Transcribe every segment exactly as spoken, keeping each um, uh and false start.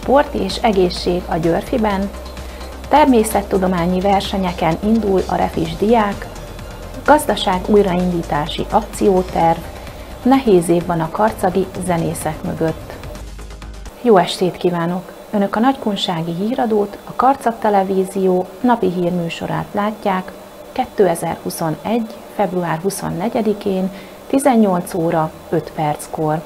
Sport és egészség a Györfiben, természettudományi versenyeken indul a refis diák, gazdaság újraindítási akcióterv, nehéz év van a karcagi zenészek mögött. Jó estét kívánok! Önök a Nagykunsági Híradót, a Karcag Televízió napi hírműsorát látják kétezer-huszonegy. február huszonnegyedikén tizennyolc óra öt perckor.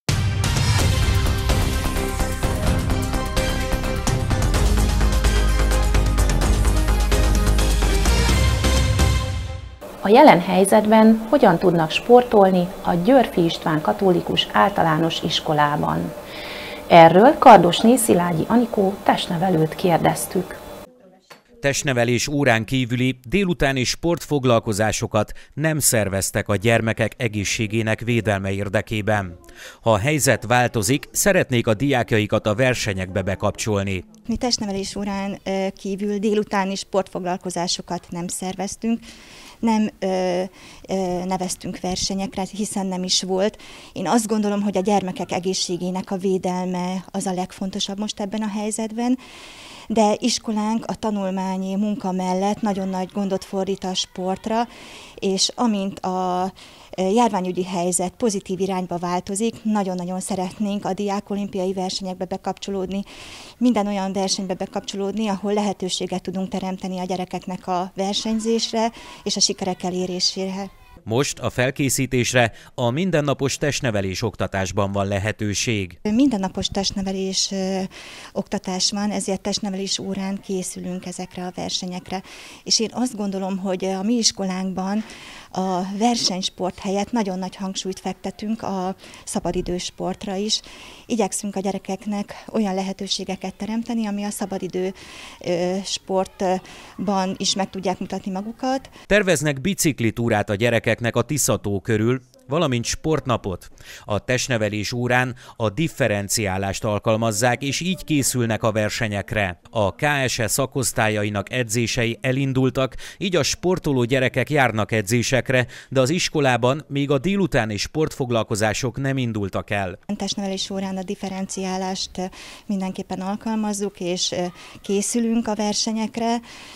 A jelen helyzetben hogyan tudnak sportolni a Györffy István Katolikus Általános Iskolában? Erről Kardosné Szilágyi Anikó testnevelőt kérdeztük. Testnevelés órán kívüli délutáni sportfoglalkozásokat nem szerveztek a gyermekek egészségének védelme érdekében. Ha a helyzet változik, szeretnék a diákjaikat a versenyekbe bekapcsolni. Mi testnevelés órán kívül délutáni sportfoglalkozásokat nem szerveztünk, nem ö, ö, neveztünk versenyekre, hiszen nem is volt. Én azt gondolom, hogy a gyermekek egészségének a védelme az a legfontosabb most ebben a helyzetben, de iskolánk a tanulmányi munka mellett nagyon nagy gondot fordít a sportra, és amint a járványügyi helyzet pozitív irányba változik, nagyon-nagyon szeretnénk a diákolimpiai versenyekbe bekapcsolódni, minden olyan versenybe bekapcsolódni, ahol lehetőséget tudunk teremteni a gyerekeknek a versenyzésre és a sikerek elérésére. Most a felkészítésre a mindennapos testnevelés oktatásban van lehetőség. Mindennapos testnevelés ö, oktatás van, ezért testnevelés órán készülünk ezekre a versenyekre. És én azt gondolom, hogy a mi iskolánkban a versenysport helyett nagyon nagy hangsúlyt fektetünk a szabadidősportra is. Igyekszünk a gyerekeknek olyan lehetőségeket teremteni, ami a szabadidő ö, sportban is meg tudják mutatni magukat. Terveznek biciklitúrát a gyerekeknek a Tisza-tó körül, valamint sportnapot. A testnevelés órán a differenciálást alkalmazzák, és így készülnek a versenyekre. A ká es e szakosztályainak edzései elindultak, így a sportoló gyerekek járnak edzésekre, de az iskolában még a délutáni sportfoglalkozások nem indultak el. A testnevelés órán a differenciálást mindenképpen alkalmazzuk, és készülünk a versenyekre,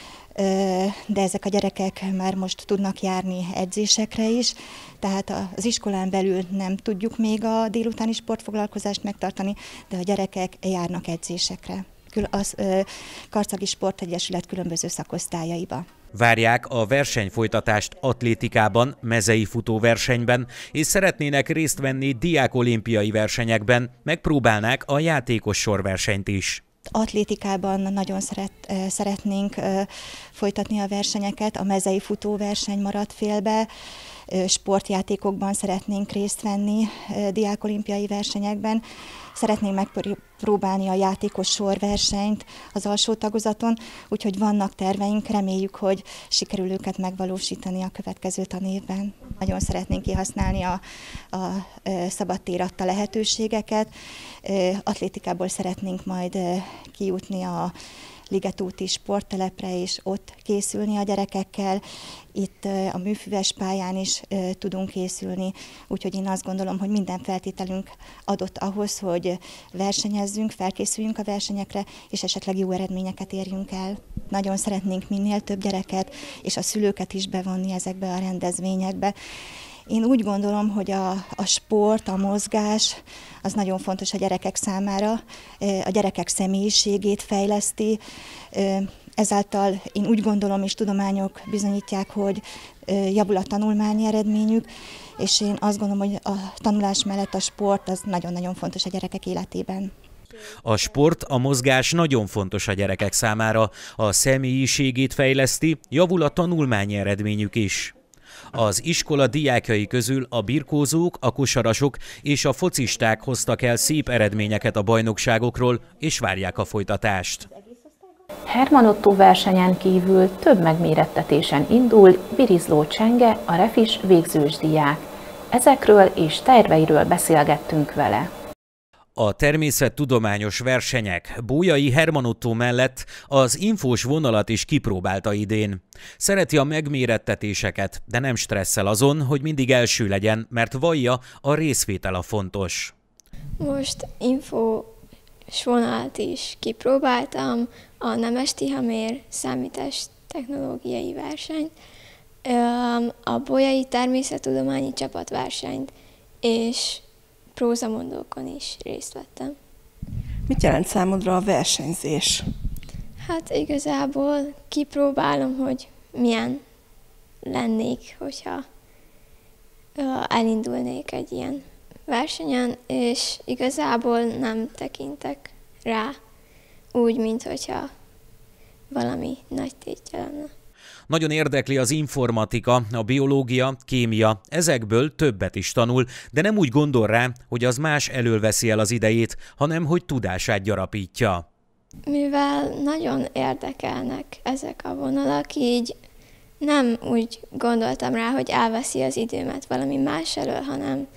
de ezek a gyerekek már most tudnak járni edzésekre is, tehát az iskolán belül nem tudjuk még a délutáni sportfoglalkozást megtartani, de a gyerekek járnak edzésekre. A Karcagi Sportegyesület különböző szakosztályaiba. Várják a versenyfolytatást atlétikában, mezei futóversenyben, és szeretnének részt venni diákolimpiai versenyekben, megpróbálnák a játékos sorversenyt is. Atlétikában nagyon szeret, szeretnénk folytatni a versenyeket, a mezei futóverseny maradt félbe, sportjátékokban szeretnénk részt venni, diákolimpiai versenyekben. Szeretnénk megpróbálni a játékos sorversenyt az alsó tagozaton, úgyhogy vannak terveink, reméljük, hogy sikerül őket megvalósítani a következő tanévben. Nagyon szeretnénk kihasználni a, a szabadtér adta lehetőségeket. Atlétikából szeretnénk majd kijutni a Ligetúti sporttelepre, és ott készülni a gyerekekkel. Itt a műfüves pályán is tudunk készülni, úgyhogy én azt gondolom, hogy minden feltételünk adott ahhoz, hogy versenyezzünk, felkészüljünk a versenyekre, és esetleg jó eredményeket érjünk el. Nagyon szeretnénk minél több gyereket, és a szülőket is bevonni ezekbe a rendezvényekbe. Én úgy gondolom, hogy a, a sport, a mozgás az nagyon fontos a gyerekek számára, a gyerekek személyiségét fejleszti, ezáltal én úgy gondolom, és tudományok bizonyítják, hogy javul a tanulmányi eredményük, és én azt gondolom, hogy a tanulás mellett a sport az nagyon-nagyon fontos a gyerekek életében. A sport, a mozgás nagyon fontos a gyerekek számára, a személyiségét fejleszti, javul a tanulmányi eredményük is. Az iskola diákjai közül a birkózók, a kosarasok és a focisták hoztak el szép eredményeket a bajnokságokról, és várják a folytatást. Herman Ottó versenyen kívül több megmérettetésen indul Birizló Csenge, a refis végzős diák. Ezekről és terveiről beszélgettünk vele. A természettudományos versenyek Bolyai Herman Ottó mellett az infós vonalat is kipróbálta idén. Szereti a megmérettetéseket, de nem stresszel azon, hogy mindig első legyen, mert vallja, a részvétel a fontos. Most info svonalt is kipróbáltam, a Nemes Tihamér számítás technológiai versenyt, a Bolyai természettudományi csapatversenyt, és prózamondókon is részt vettem. Mit jelent számodra a versenyzés? Hát igazából kipróbálom, hogy milyen lennék, hogyha elindulnék egy ilyen versenyen, és igazából nem tekintek rá úgy, mint hogyha valami nagy tétje lenne. Nagyon érdekli az informatika, a biológia, kémia, ezekből többet is tanul, de nem úgy gondol rá, hogy az más elől veszi el az idejét, hanem hogy tudását gyarapítja. Mivel nagyon érdekelnek ezek a vonalak, így nem úgy gondoltam rá, hogy elveszi az időmet valami más elől, hanem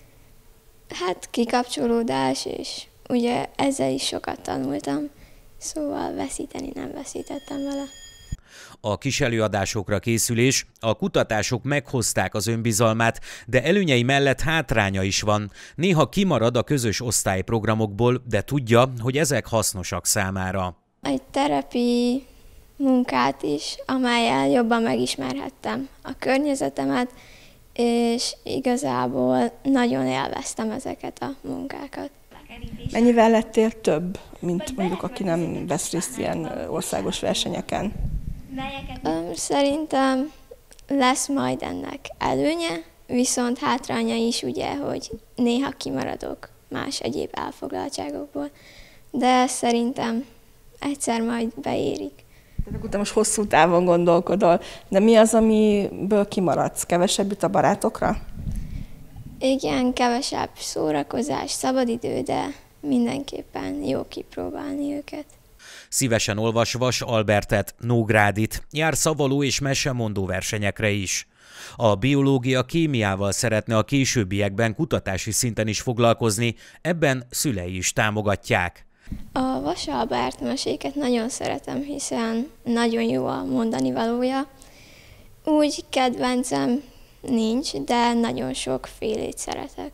hát kikapcsolódás, és ugye ezzel is sokat tanultam, szóval veszíteni nem veszítettem vele. A kis előadásokra készülés, a kutatások meghozták az önbizalmát, de előnyei mellett hátránya is van. Néha kimarad a közös osztályprogramokból, de tudja, hogy ezek hasznosak számára. Egy terepi munkát is, amellyel jobban megismerhettem a környezetemet, és igazából nagyon élveztem ezeket a munkákat. Mennyivel lettél több, mint mondjuk aki nem vesz részt ilyen országos versenyeken? Szerintem lesz majd ennek előnye, viszont hátránya is ugye, hogy néha kimaradok más egyéb elfoglaltságokból, de szerintem egyszer majd beérik. Tehát akkor te most hosszú távon gondolkodol, de mi az, amiből kimaradsz? Kevesebb jut a barátokra? Igen, kevesebb szórakozás, szabadidő, de mindenképpen jó kipróbálni őket. Szívesen olvas Vas Albertet, Nógrádit, jár szavaló és mesemondó versenyekre is. A biológia kémiával szeretne a későbbiekben kutatási szinten is foglalkozni, ebben szülei is támogatják. A Vas Albert meséket nagyon szeretem, hiszen nagyon jó a mondani valója. Úgy kedvencem nincs, de nagyon sok félét szeretek.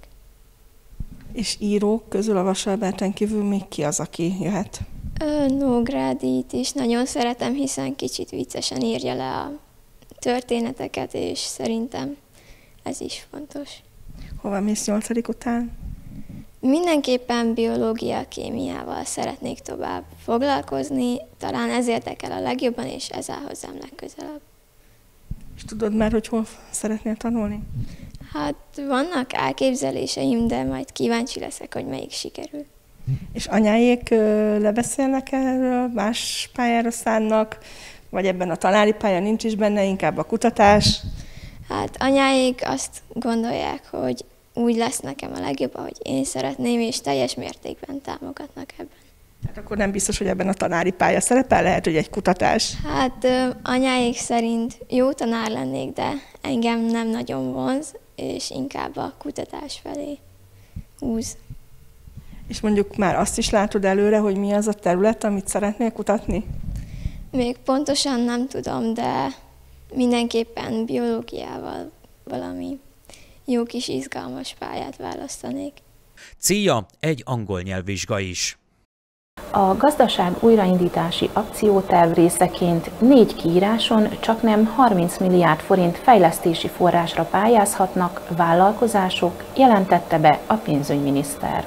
És írók közül a Vas Alberten kívül még ki az, aki jöhet? Nógrádit is nagyon szeretem, hiszen kicsit viccesen írja le a történeteket, és szerintem ez is fontos. Hova mész nyolcadik után? Mindenképpen biológia, kémiával szeretnék tovább foglalkozni, talán ez érdekel a legjobban, és ez áll hozzám legközelebb. És tudod már, hogy hol szeretnél tanulni? Hát vannak elképzeléseim, de majd kíváncsi leszek, hogy melyik sikerül. És anyáék lebeszélnek erről, más pályára szánnak, vagy ebben a tanári pálya nincs is benne, inkább a kutatás? Hát anyáék azt gondolják, hogy úgy lesz nekem a legjobb, ahogy én szeretném, és teljes mértékben támogatnak ebben. Hát akkor nem biztos, hogy ebben a tanári pálya szerepel, lehet, hogy egy kutatás? Hát anyáék szerint jó tanár lennék, de engem nem nagyon vonz, és inkább a kutatás felé húz. És mondjuk már azt is látod előre, hogy mi az a terület, amit szeretnél kutatni? Még pontosan nem tudom, de mindenképpen biológiával valami jó kis izgalmas pályát választanék. Célja egy angol nyelvvizsga is. A gazdaság újraindítási akcióterv részeként négy kiíráson csaknem harminc milliárd forint fejlesztési forrásra pályázhatnak vállalkozások, jelentette be a pénzügyminiszter.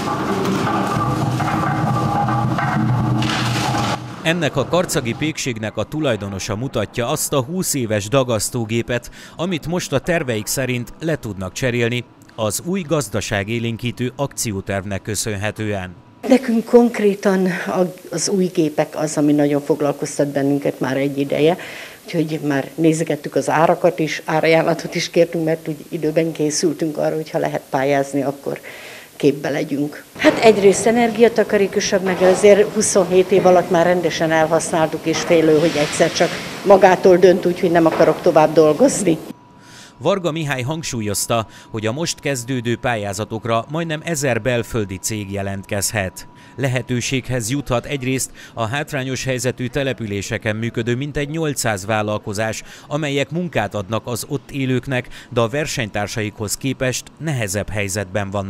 Ennek a karcagi pékségnek a tulajdonosa mutatja azt a húsz éves dagasztógépet, amit most a terveik szerint le tudnak cserélni az új gazdaságélénkítő akciótervnek köszönhetően. Nekünk konkrétan az új gépek az, ami nagyon foglalkoztat bennünket már egy ideje, úgyhogy már nézegettük az árakat is, árajánlatot is kértünk, mert úgy időben készültünk arra, hogy ha lehet pályázni, akkor képbe legyünk. Hát egyrészt energiatakarékosabb, meg azért huszonhét év alatt már rendesen elhasználtuk, és félő, hogy egyszer csak magától dönt úgy, hogy nem akarok tovább dolgozni. Varga Mihály hangsúlyozta, hogy a most kezdődő pályázatokra majdnem ezer belföldi cég jelentkezhet. Lehetőséghez juthat egyrészt a hátrányos helyzetű településeken működő mintegy nyolcszáz vállalkozás, amelyek munkát adnak az ott élőknek, de a versenytársaikhoz képest nehezebb helyzetben vannak.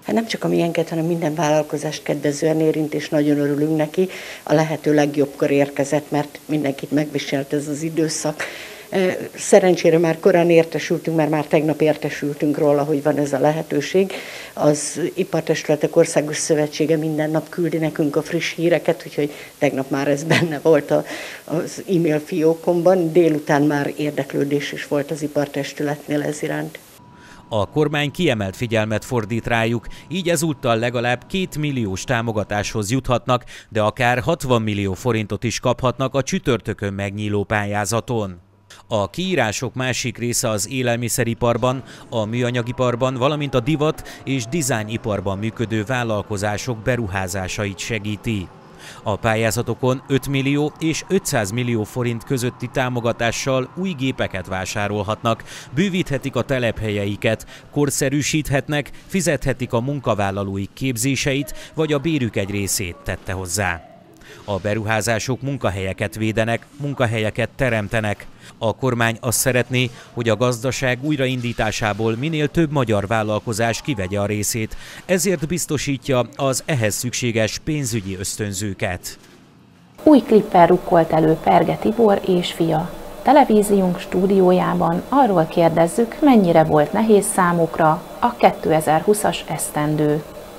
Hát nem csak a miénket, hanem minden vállalkozást kedvezően érint, és nagyon örülünk neki. A lehető legjobbkor érkezett, mert mindenkit megviselt ez az időszak. Szerencsére már korán értesültünk, mert már tegnap értesültünk róla, hogy van ez a lehetőség. Az Ipartestületek Országos Szövetsége minden nap küldi nekünk a friss híreket, úgyhogy tegnap már ez benne volt az e-mail fiókomban. Délután már érdeklődés is volt az ipartestületnél ez iránt. A kormány kiemelt figyelmet fordít rájuk, így ezúttal legalább két milliós támogatáshoz juthatnak, de akár hatvan millió forintot is kaphatnak a csütörtökön megnyíló pályázaton. A kiírások másik része az élelmiszeriparban, a műanyagiparban, valamint a divat- és dizájniparban működő vállalkozások beruházásait segíti. A pályázatokon öt millió és ötszáz millió forint közötti támogatással új gépeket vásárolhatnak, bővíthetik a telephelyeiket, korszerűsíthetnek, fizethetik a munkavállalóik képzéseit, vagy a bérük egy részét, tette hozzá. A beruházások munkahelyeket védenek, munkahelyeket teremtenek. A kormány azt szeretné, hogy a gazdaság újraindításából minél több magyar vállalkozás kivegye a részét, ezért biztosítja az ehhez szükséges pénzügyi ösztönzőket. Új klippel rukkolt elő Perge Tibor és fia. Televíziónk stúdiójában arról kérdezzük, mennyire volt nehéz számukra a kétezer-húszas esztendő.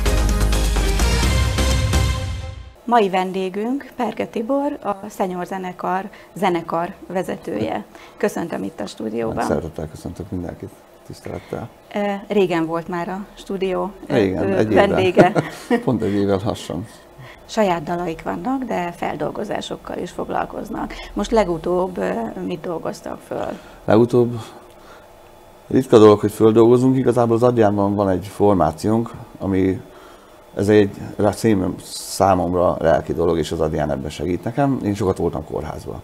Mai vendégünk Perge Tibor, a Szenyor zenekar zenekar vezetője. Köszöntöm itt a stúdióban. Szeretettel köszöntök mindenkit, tisztelettel. Régen volt már a stúdió Régen, egy vendége. Pont egy évvel lassan. Saját dalaik vannak, de feldolgozásokkal is foglalkoznak. Most legutóbb mit dolgoztak föl? Legutóbb ritka dolog, hogy földolgozunk. Igazából az Adriánban van egy formációnk, ami ez egy számomra lelki dolog, és az Adrián ebben segít nekem. Én sokat voltam kórházban.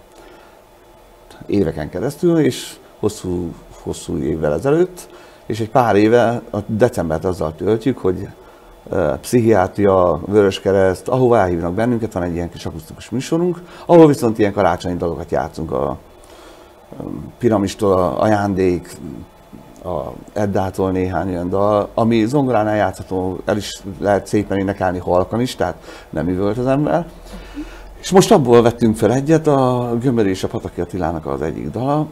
Éveken keresztül, és hosszú, hosszú évvel ezelőtt, és egy pár éve a decembert azzal töltjük, hogy uh, pszichiátria, Vöröskereszt, ahova elhívnak bennünket, van egy ilyen kis akusztikus műsorunk, ahol viszont ilyen karácsonyi dalokat játszunk, a um, Piramistól a Ajándék, a Eddától néhány olyan dal, ami zongoránál játszható, el is lehet szépen énekelni halkan is, tehát nem üvölt az ember. És most abból vettünk fel egyet, a Gömböri és a Pataki Attilának az egyik dala,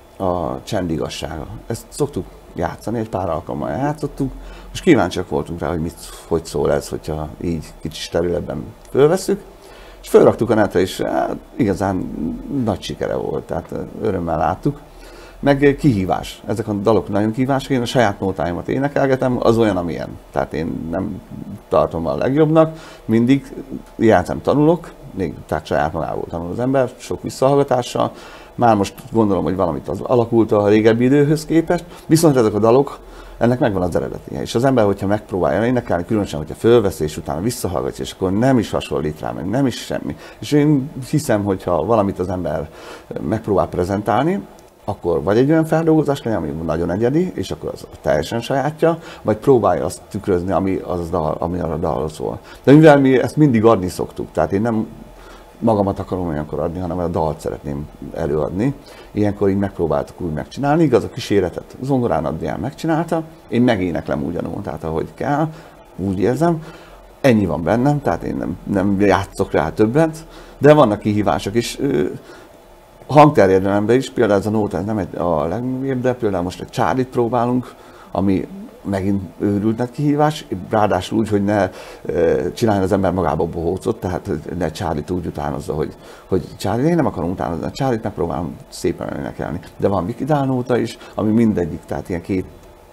a Csend igazsága. Ezt szoktuk játszani, egy pár alkalommal játszottuk, és kíváncsiak voltunk rá, hogy mit, hogy szól ez, hogyha így kicsit sterülebben fölvesszük. És fölraktuk a netre, és hát, igazán nagy sikere volt, tehát örömmel láttuk. Meg kihívás. Ezek a dalok nagyon kihívások. Én a saját nótáimat énekelgetem, az olyan, amilyen. Tehát én nem tartom a legjobbnak. Mindig játszom, tanulok, még tehát saját magából tanul az ember, sok visszahallgatással. Már most gondolom, hogy valamit az alakult a régebbi időhöz képest. Viszont ezek a dalok, ennek megvan az eredetje. És az ember, hogyha megpróbálja énekelni, különösen, hogyha fölvesz és utána visszahallgatja, és akkor nem is hasonlít rá, meg nem is semmi. És én hiszem, hogyha valamit az ember megpróbál prezentálni, akkor vagy egy olyan feldolgozás legyen, ami nagyon egyedi, és akkor az teljesen sajátja, vagy próbálja azt tükrözni, ami, az dal, ami arra dalról szól. De mivel mi ezt mindig adni szoktuk, tehát én nem magamat akarom olyankor adni, hanem a dalt szeretném előadni. Ilyenkor így megpróbáltuk úgy megcsinálni, igaz, a kíséretet zongorán Adrián megcsinálta, én megéneklem ugyanúgy, tehát ahogy kell, úgy érzem. Ennyi van bennem, tehát én nem, nem játszok rá többet, de vannak kihívások is. Hangterjedelemben is, például ez a nóta ez nem egy, a legjobb, de például most egy Charlie-t próbálunk, ami megint őrült nagy kihívás, ráadásul úgy, hogy ne e, csináljon az ember magába bohócot, tehát ne Charlie-t úgy utánozza, hogy, hogy Charlie, én nem akarom utánozni, a Charlie-t megpróbálom szépen énekelni. De van Vikidál nóta is, ami mindegyik, tehát ilyen két,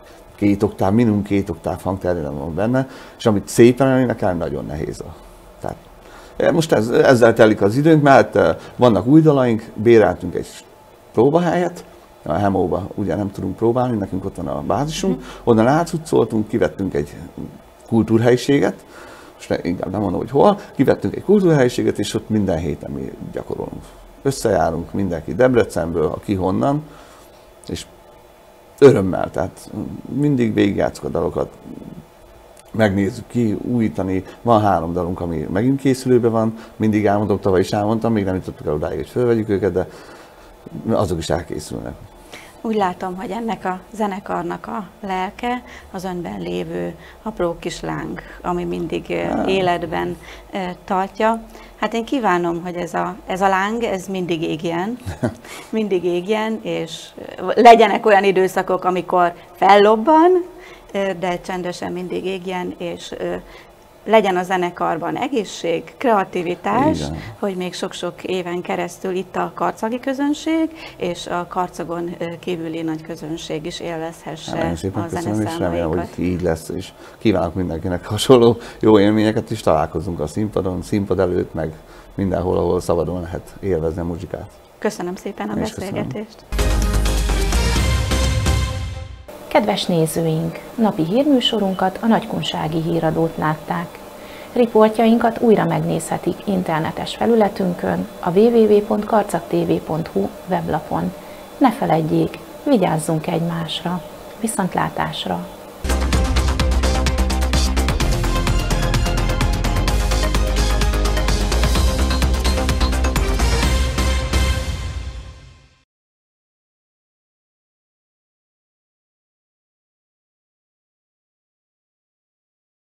két oktáv, minimum két oktáv hangterjedelem van benne, és amit szépen énekelni, nagyon nehéz. A, tehát most ez, ezzel telik az időnk, mert vannak új dalaink, béreltünk egy próbahelyet, a Hemóba ugye nem tudunk próbálni, nekünk ott van a bázisunk, onnan átszutcoltunk, kivettünk egy kultúrhelyiséget, most inkább nem mondom, hogy hol, kivettünk egy kultúrhelyiséget, és ott minden héten mi gyakorolunk. Összejárunk mindenki Debrecenből, aki honnan, és örömmel, tehát mindig végigjátszuk a dalokat, megnézzük ki, újítani. Van három dalunk, ami megint készülőben van, mindig elmondom, tavaly is elmondtam, még nem jutottuk el odáig, hogy felvegyük őket, de azok is elkészülnek. Úgy látom, hogy ennek a zenekarnak a lelke az önben lévő apró kis láng, ami mindig életben tartja. Hát én kívánom, hogy ez a, ez a láng, ez mindig égjen, mindig égjen, és legyenek olyan időszakok, amikor fellobban, de csendesen mindig égjen, és legyen a zenekarban egészség, kreativitás, igen, hogy még sok-sok éven keresztül itt a karcagi közönség, és a Karcagon kívüli nagy közönség is élvezhesse a zeneszámaikat. Hogy így lesz, és kívánok mindenkinek hasonló jó élményeket, és találkozunk a színpadon, színpad előtt, meg mindenhol, ahol szabadon lehet élvezni a muzsikát. Köszönöm szépen a Én beszélgetést! Kedves nézőink, napi hírműsorunkat, a Nagykunsági Híradót látták. Riportjainkat újra megnézhetik internetes felületünkön, a double-u double-u double-u pont karcagtv pont hu weblapon. Ne feledjék, vigyázzunk egymásra! Viszontlátásra!